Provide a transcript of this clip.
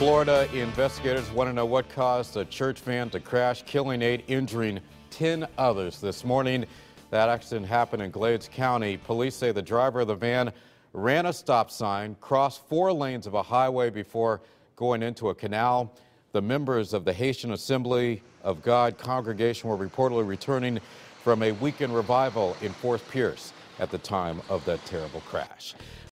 Florida investigators want to know what caused a church van to crash, killing 8, injuring 10 others this morning. That accident happened in Glades County. Police say the driver of the van ran a stop sign, crossed 4 lanes of a highway before going into a canal. The members of the Haitian Assembly of God congregation were reportedly returning from a weekend revival in Fort Pierce at the time of that terrible crash.